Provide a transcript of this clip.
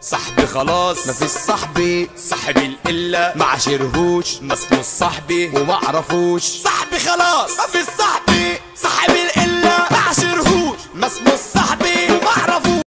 صاحبي خلاص مفيش صاحبي، صاحب القلة ما عاشرهوش ما اسمه صاحبي وما اعرفوش. صاحبي خلاص مفيش صاحبي صاحب القلة